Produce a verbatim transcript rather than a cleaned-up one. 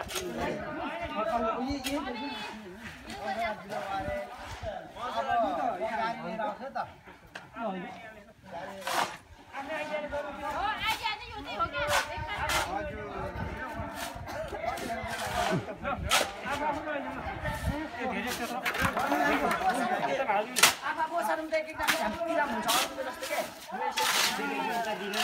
Apa bos sarung teh kita yang tidak mencari jस्तो के